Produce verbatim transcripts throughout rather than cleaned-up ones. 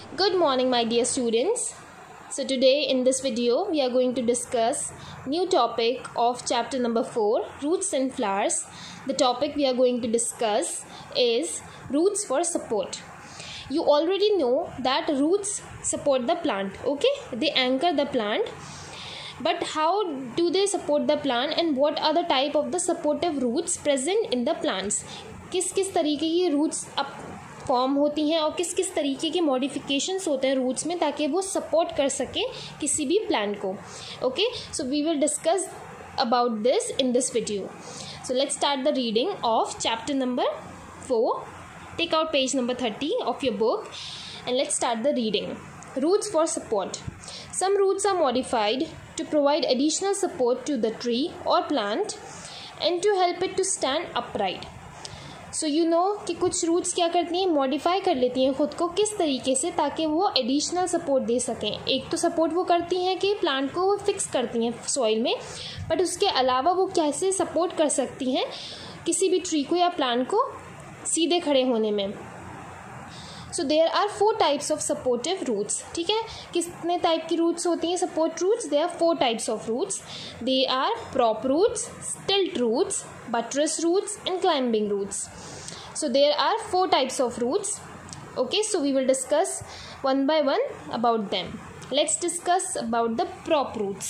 Good morning, my dear students. So today in this video we are going to discuss new topic of chapter number four, roots and flowers. The topic we are going to discuss is roots for support. You already know that roots support the plant, okay? They anchor the plant. But how do they support the plant and what are the type of the supportive roots present in the plants? किस किस तरीके की roots up form होती हैं और किस किस तरीके के मॉडिफिकेशंस होते हैं रूट्स में ताकि वो सपोर्ट कर सके किसी भी प्लांट को. Okay, so we will discuss about this in this video. So let's start the reading of chapter number four. Take out page number thirty of your book and let's start the reading. Roots for support. Some roots are modified to provide additional support to the tree or plant and to help it to stand upright. So you know कि कुछ roots क्या करती हैं, modify कर लेती हैं खुद को किस तरीके से ताकि वो एडिशनल सपोर्ट दे सकें. एक तो सपोर्ट वो करती हैं कि प्लांट को वो फिक्स करती हैं सॉइल में, बट उसके अलावा वो कैसे सपोर्ट कर सकती हैं किसी भी ट्री को या प्लांट को सीधे खड़े होने में. So there are four types of supportive roots. ठीक है, कितने टाइप की रूट्स होती हैं support roots? There are four types of roots. They are prop roots, stilt roots, buttress roots and climbing roots. So there are four types of roots. Okay, so we will discuss one by one about them. Let's discuss about the prop roots.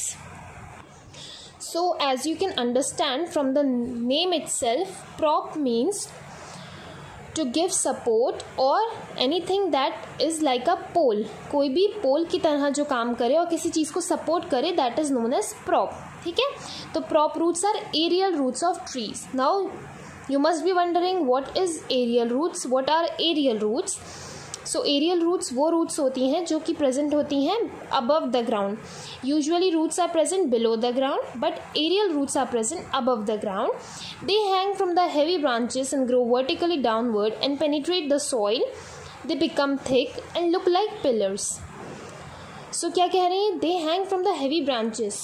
So as you can understand from the name itself, prop means to give support or anything that is like a pole. कोई भी पोल की तरह जो काम करे और किसी चीज़ को सपोर्ट करे, that is known as prop. ठीक है, तो prop roots are aerial roots of trees. Now you must be wondering what is aerial roots, what are aerial roots. So aerial roots वो रूट्स होती हैं जो कि प्रेजेंट होती हैं above the ground. Usually roots are present below the ground but aerial roots are present above the ground. They hang from the heavy branches and grow vertically downward and penetrate the soil. They become thick and look like pillars. So क्या कह रहे हैं? They hang from the heavy branches.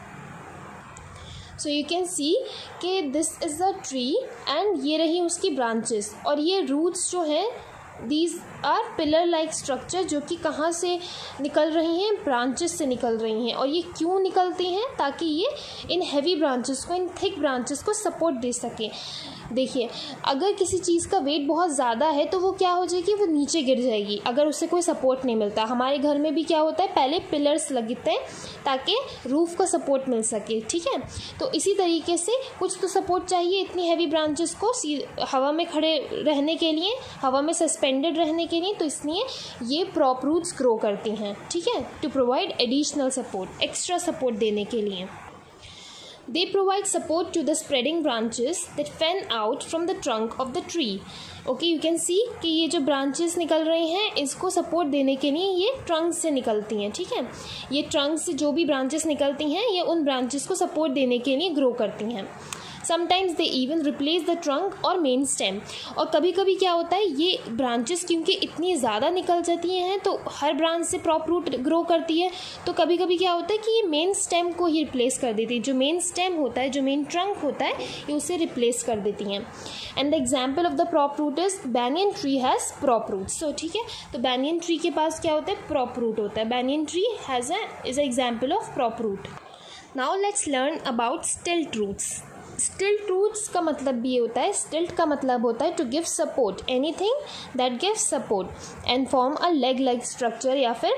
So you can सी कि this is a tree and ये रही उसकी branches और ये रूट्स जो हैं these are pillar like structure जो कि कहाँ से निकल रही हैं? ब्रांचेस से निकल रही हैं. और ये क्यों निकलती हैं? ताकि ये इन हैवी ब्रांचेस को, इन थिक ब्रांचेस को सपोर्ट दे सके. देखिए, अगर किसी चीज़ का वेट बहुत ज़्यादा है तो वो क्या हो जाएगी, वो नीचे गिर जाएगी अगर उससे कोई सपोर्ट नहीं मिलता. हमारे घर में भी क्या होता है, पहले पिलर्स लगते हैं ताकि रूफ़ का सपोर्ट मिल सके. ठीक है, तो इसी तरीके से कुछ तो सपोर्ट चाहिए इतनी हैवी ब्रांचेस को हवा में खड़े रहने के लिए, हवा में सस्पेंडेड रहने के लिए. तो इसलिए ये प्रॉप रूट्स ग्रो करती हैं. ठीक है, to provide additional support, extra support देने के लिए. They provide support to the spreading branches that fan out from the trunk of the tree. Okay, you can see कि ये जो branches निकल रहे हैं इसको support देने के लिए ये trunk से निकलती हैं. ठीक है, ये trunk से जो भी branches निकलती हैं ये उन branches को support देने के लिए grow करती हैं. Sometimes they even replace the trunk और main stem. और कभी कभी क्या होता है, ये branches क्योंकि इतनी ज़्यादा निकल जाती हैं तो हर branch से prop root grow करती है, तो कभी कभी क्या होता है कि ये main stem को ही replace कर देती है. जो main stem होता है, जो main trunk होता है, ये उसे replace कर देती हैं. And the example of the prop root is banyan tree has prop roots. So ठीक है, तो banyan tree के पास क्या होता है, prop root होता है. banyan tree has a is an example of prop root. Now let's learn about stilt roots. Stilt roots का मतलब भी ये होता है, स्टिल्ट का मतलब होता है to give support, anything that give support and form a leg like structure, या फिर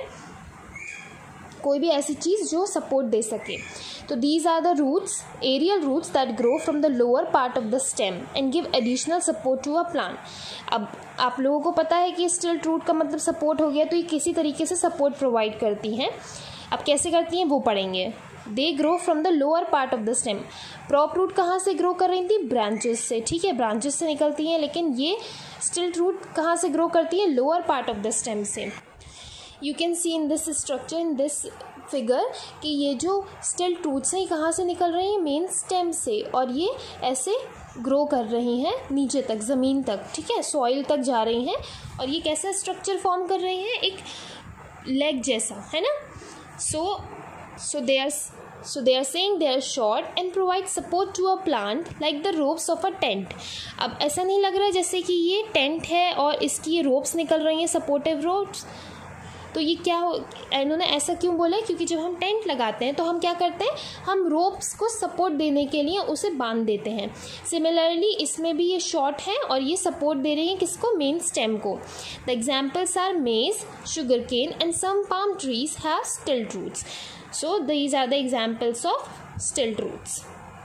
कोई भी ऐसी चीज़ जो सपोर्ट दे सके. तो these are the roots, aerial roots that grow from the lower part of the stem and give additional support to a plant. अब आप लोगों को पता है कि स्टिल्ट रूट का मतलब सपोर्ट हो गया, तो ये किसी तरीके से सपोर्ट प्रोवाइड करती हैं. अब कैसे करती हैं वो पढ़ेंगे. They grow from the lower part of the stem. Prop root कहाँ से ग्रो कर रही थी? ब्रांचेस से. ठीक है, ब्रांचेस से निकलती हैं, लेकिन ये स्टिल्ट रूट कहाँ से ग्रो करती है? Lower part of the stem से. You can see in this structure, in this figure, कि ये जो स्टिल्ट रूट्स हैं ये कहाँ से निकल रही हैं? मेन स्टेम से. और ये ऐसे ग्रो कर रही हैं नीचे तक, ज़मीन तक. ठीक है, सॉइल तक जा रही हैं और ये कैसा स्ट्रक्चर फॉर्म कर रही हैं? एक लेग जैसा, है ना. सो So they are so they are saying they are short and provide support to a plant like the ropes of a tent. अब ऐसा नहीं लग रहा है जैसे कि ये टेंट है और इसकी ये रोप्स निकल रही हैं, सपोर्टिव रोप्स. तो ये क्या हो, इन्होंने ऐसा क्यों बोला है, क्योंकि जब हम टेंट लगाते हैं तो हम क्या करते हैं, हम रोप्स को सपोर्ट देने के लिए उसे बांध देते हैं। सिमिलरली इसमें भी ये शॉर्ट है और ये सपोर्ट दे रही हैं किसको, मेन स्टेम को। The examples are maize, sugar cane and some palm trees have stilt roots. So these are the examples of stilt roots.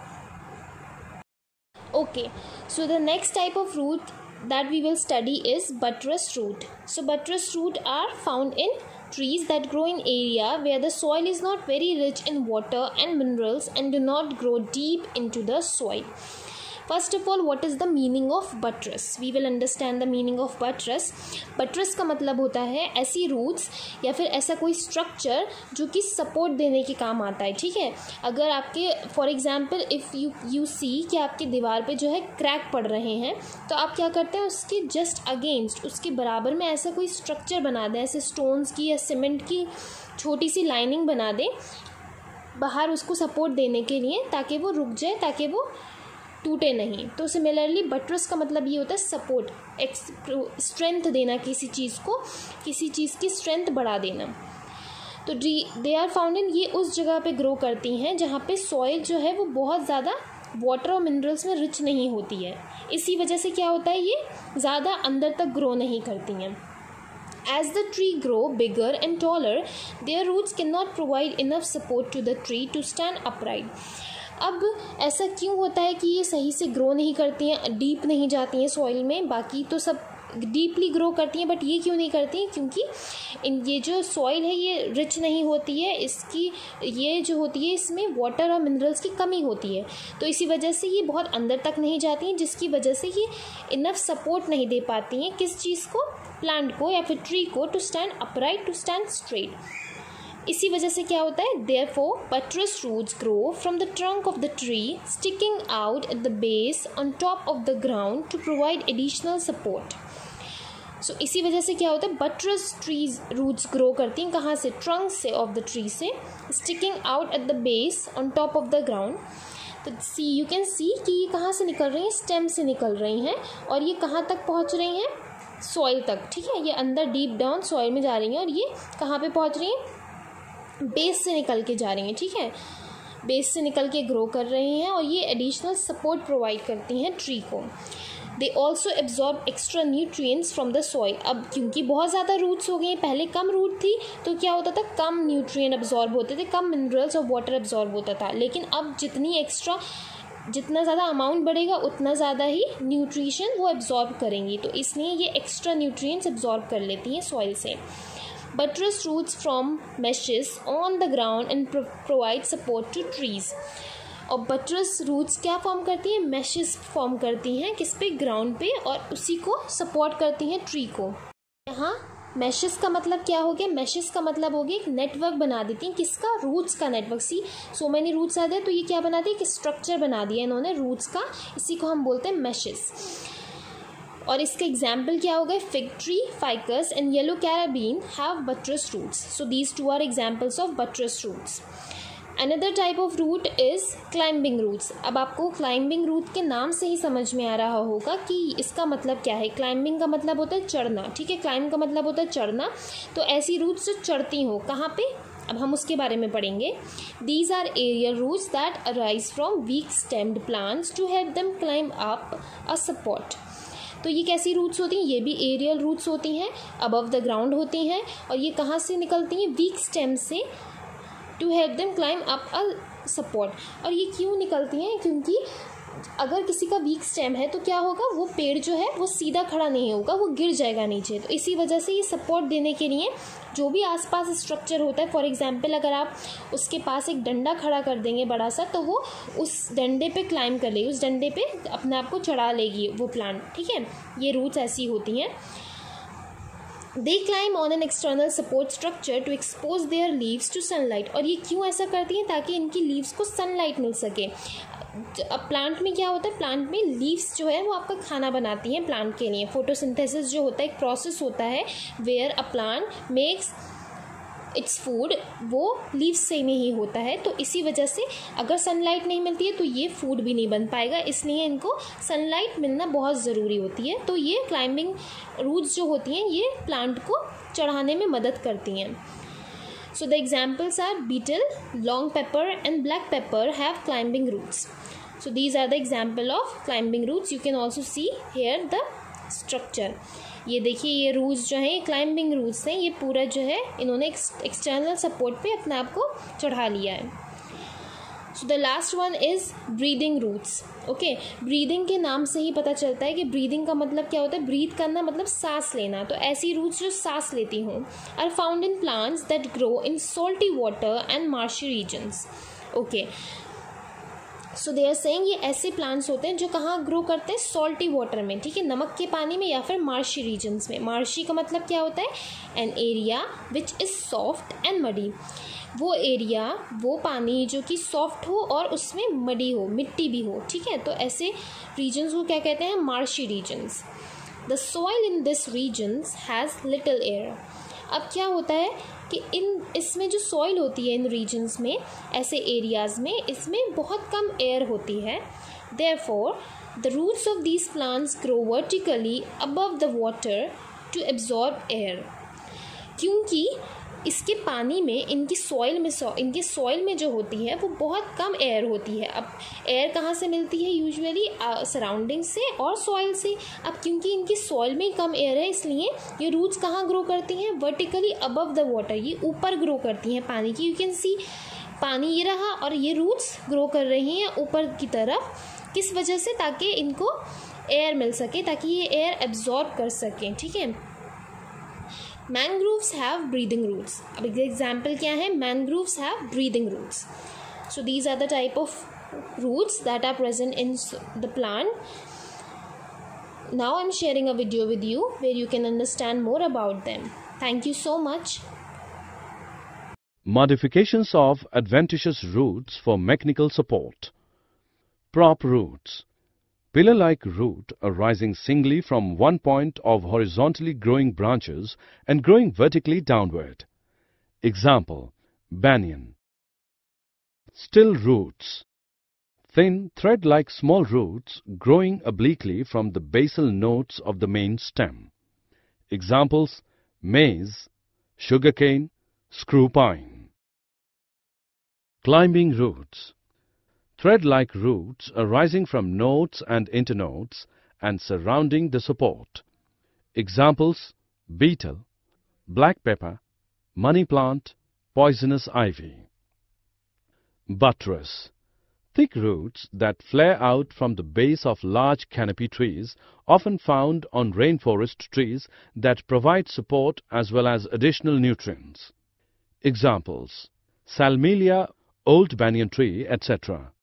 Okay, so the next type of root that we will study is buttress root. So buttress root are found in trees that grow in area where the soil is not very rich in water and minerals and do not grow deep into the soil. First of all, what is the meaning of buttress? We will understand the meaning of buttress. Buttress का मतलब होता है ऐसी roots या फिर ऐसा कोई structure जो कि support देने के काम आता है, ठीक है। अगर आपके for example if you you see कि आपकी दीवार पे जो है क्रैक पड़ रहे हैं, तो आप क्या करते हैं, उसके just against, उसके बराबर में ऐसा कोई structure बना दें, ऐसे stones की या सीमेंट की छोटी सी लाइनिंग बना दें बाहर उसको सपोर्ट देने के लिए, ताकि वो रुक जाए, ताकि वो टूटे नहीं। तो सिमिलरली बटरस का मतलब ये होता है सपोर्ट, स्ट्रेंथ देना, किसी चीज़ को, किसी चीज़ की स्ट्रेंथ बढ़ा देना। तो दे आर फाउंड इन, ये उस जगह पे ग्रो करती हैं जहाँ पे सॉइल जो है वो बहुत ज़्यादा वाटर और मिनरल्स में रिच नहीं होती है। इसी वजह से क्या होता है, ये ज़्यादा अंदर तक ग्रो नहीं करती हैं। As the tree grow bigger and taller, their roots cannot provide enough support to the tree to stand upright. अब ऐसा क्यों होता है कि ये सही से ग्रो नहीं करती हैं, डीप नहीं जाती हैं सॉइल में, बाकी तो सब डीपली ग्रो करती हैं, बट ये क्यों नहीं करती हैं, क्योंकि इन ये जो सॉइल है ये रिच नहीं होती है, इसकी ये जो होती है इसमें वाटर और मिनरल्स की कमी होती है। तो इसी वजह से ये बहुत अंदर तक नहीं जाती हैं, जिसकी वजह से ये इनफ सपोर्ट नहीं दे पाती हैं किस चीज़ को, प्लांट को या फिर ट्री को, to stand upright, to stand straight. इसी वजह से क्या होता है, therefore buttress roots grow from the trunk of the tree, sticking out at the base on top of the ground to provide additional support. So इसी वजह से क्या होता है, buttress trees roots grow करती हैं कहाँ से, trunk से, of the tree से, sticking out at the base on top of the ground. तो see you can see कि ये कहाँ से निकल रही हैं, स्टेम से निकल रही हैं, और ये कहाँ तक पहुँच रही हैं, सॉइल तक, ठीक है। ये अंदर डीप डाउन सॉइल में जा रही हैं, और ये कहाँ पे पहुँच रही हैं, बेस से निकल के जा रही हैं, ठीक है। बेस से निकल के ग्रो कर रही हैं और ये एडिशनल सपोर्ट प्रोवाइड करती हैं ट्री को। They also absorb extra nutrients from the soil. अब क्योंकि बहुत ज़्यादा रूट्स हो गई, पहले कम रूट थी तो क्या होता था, कम न्यूट्रिएंट एब्जॉर्ब होते थे, कम मिनरल्स और वाटर एब्जॉर्ब होता था। लेकिन अब जितनी एक्स्ट्रा, जितना ज़्यादा अमाउंट बढ़ेगा उतना ज़्यादा ही न्यूट्रिशन वो एब्जॉर्ब करेंगी, तो इसलिए ये एक्स्ट्रा न्यूट्रिएंट्स एब्जॉर्ब कर लेती हैं सॉइल से। Buttress roots form meshes on the ground and pro- provide support to trees. और buttress roots क्या फॉर्म करती हैं, meshes फॉर्म करती हैं किस पे, ग्राउंड पे, और उसी को सपोर्ट करती हैं ट्री को। यहाँ meshes का मतलब क्या हो गया, meshes का मतलब हो गया एक नेटवर्क बना देती हैं, किसका, रूट्स का network. See so many roots आ गए, तो ये क्या बना दी, एक स्ट्रक्चर बना दिया इन्होंने रूट्स का, इसी को हम बोलते हैं meshes। और इसका एग्जाम्पल क्या होगा, fig tree, ficus and yellow carabeen have buttress roots. So these two are examples of buttress roots. Another type of root is climbing roots. अब आपको क्लाइंबिंग रूट के नाम से ही समझ में आ रहा होगा कि इसका मतलब क्या है। क्लाइंबिंग का मतलब होता है चढ़ना, ठीक है, क्लाइंब का मतलब होता है चढ़ना। तो ऐसी रूट्स जो चढ़ती हो, कहाँ पे, अब हम उसके बारे में पढ़ेंगे। These are aerial roots that arise from weak stemmed plants to help them climb up a support. तो ये कैसी रूट्स होती हैं, ये भी एरियल रूट्स होती हैं, अबव द ग्राउंड होती हैं, और ये कहाँ से निकलती हैं, वीक स्टेम से, to help them climb up a support. और ये क्यों निकलती हैं, क्योंकि अगर किसी का वीक स्टेम है तो क्या होगा, वो पेड़ जो है वो सीधा खड़ा नहीं होगा, वो गिर जाएगा नीचे। तो इसी वजह से ये सपोर्ट देने के लिए जो भी आसपास स्ट्रक्चर होता है, फॉर एग्जांपल अगर आप उसके पास एक डंडा खड़ा कर देंगे बड़ा सा, तो वो उस डंडे पे क्लाइंब कर लेगी, उस डंडे पे अपने आप को चढ़ा लेगी वो प्लांट, ठीक है। ये रूट्स ऐसी होती हैं। They climb on an external support structure to expose their leaves to sunlight। और ये क्यों ऐसा करती हैं, ताकि इनकी लीव्स को सनलाइट मिल सके। अब प्लांट में क्या होता है, प्लांट में लीव्स जो है वो आपका खाना बनाती हैं प्लांट के लिए। फोटोसिंथेसिस जो होता है एक प्रोसेस होता है where a plant makes its food, वो लीव्स से में ही होता है। तो इसी वजह से अगर सनलाइट नहीं मिलती है तो ये फूड भी नहीं बन पाएगा, इसलिए इनको सनलाइट मिलना बहुत ज़रूरी होती है। तो ये क्लाइंबिंग रूट्स जो होती हैं ये प्लांट को चढ़ाने में मदद करती हैं. So the examples are beetle, long pepper and black pepper have climbing roots. So these are the example of climbing roots. You can also see here the structure. ये देखिए ये रूट्स जो हैं ये क्लाइंबिंग रूट्स हैं. ये पूरा जो है इन्होंने एक्सटर्नल सपोर्ट पे अपने आप को चढ़ा लिया है. So the last one is breathing roots. Okay, breathing के नाम से ही पता चलता है कि ब्रीदिंग का मतलब क्या होता है. ब्रीथ करना मतलब सांस लेना. तो ऐसी रूट्स जो सांस लेती हों are found in plants that grow in salty water and marshy regions. Okay, so they are saying ये ऐसे प्लांट्स होते हैं जो कहाँ ग्रो करते हैं, सॉल्टी वाटर में. ठीक है, नमक के पानी में या फिर मार्शी रीजन्स में. मार्शी का मतलब क्या होता है, an area which is soft and muddy. वो एरिया, वो पानी जो कि सॉफ्ट हो और उसमें मडी हो, मिट्टी भी हो. ठीक है, तो ऐसे रीजन्स को क्या कहते हैं, marshy regions. The soil in this regions has little air. अब क्या होता है कि इन इसमें जो सॉइल होती है इन रीजन्स में, ऐसे एरियाज़ में, इसमें बहुत कम एयर होती है. Therefore the roots of these plants grow vertically above the water to absorb air. क्योंकि इसके पानी में, इनकी सॉइल में सॉ इनके सॉइल में जो होती है वो बहुत कम एयर होती है. अब एयर कहाँ से मिलती है, यूजुअली सराउंडिंग से और सॉइल से. अब क्योंकि इनकी सॉइल में कम एयर है इसलिए ये रूट्स कहाँ ग्रो करती हैं, वर्टिकली अबव द वाटर. ये ऊपर ग्रो करती हैं पानी की. यू कैन सी पानी ये रहा और ये रूट्स ग्रो कर रही हैं ऊपर की तरफ. किस वजह से, ताकि इनको एयर मिल सके, ताकि ये एयर एब्जॉर्ब कर सकें. ठीक है, मैनग्रोव्स हैव ब्रीदिंग रूट्स. अब एग्जाम्पल क्या है, mangroves have breathing roots. So these are the type of roots that are present in the plant. Now I am sharing a video with you where you can understand more about them. Thank you so much. Modifications of adventitious roots for mechanical support. Prop roots. Pillar-like root arising singly from one point of horizontally growing branches and growing vertically downward. Example, banyan. Still roots. Thin, thread-like small roots growing obliquely from the basal nodes of the main stem. Examples, maize, sugarcane, screw pine. Climbing roots. Thread-like roots arising from nodes and internodes and surrounding the support. Examples, beetle, black pepper, money plant, poisonous ivy. Buttress. Thick roots that flare out from the base of large canopy trees, often found on rainforest trees that provide support as well as additional nutrients. Examples, salmelia, old banyan tree, et cetera.